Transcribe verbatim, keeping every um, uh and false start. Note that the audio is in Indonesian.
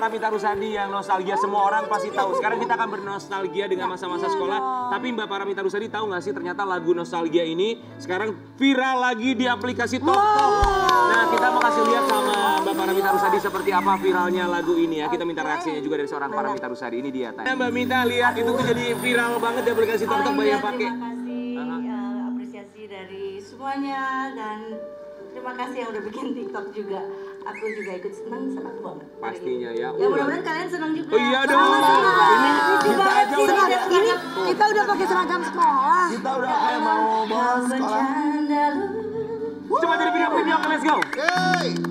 Paramita Rusady yang nostalgia semua orang pasti tahu. Sekarang kita akan bernostalgia dengan masa-masa sekolah. Tapi Mbak Paramita Rusady tahu nggak sih ternyata lagu nostalgia ini sekarang viral lagi di aplikasi TikTok. Nah kita mau kasih lihat sama Mbak Paramita Rusady seperti apa viralnya lagu ini ya. Kita minta reaksinya juga dari seorang Paramita Rusady. Ini dia tanya. Mbak Mita lihat itu tuh jadi viral banget di aplikasi TikTok banyak pakai. Terima kasih uh, apresiasi dari semuanya dan terima kasih yang udah bikin TikTok juga. Aku juga ikut senang, senang banget. Pastinya ya. Ya mudah-mudahan kalian senang juga. Oh iya dong. Ini kita aja udah ini kita udah pakai seragam sekolah. Kita udah kayak mau bolos sekolah. Coba jadi video video, let's go. Hey.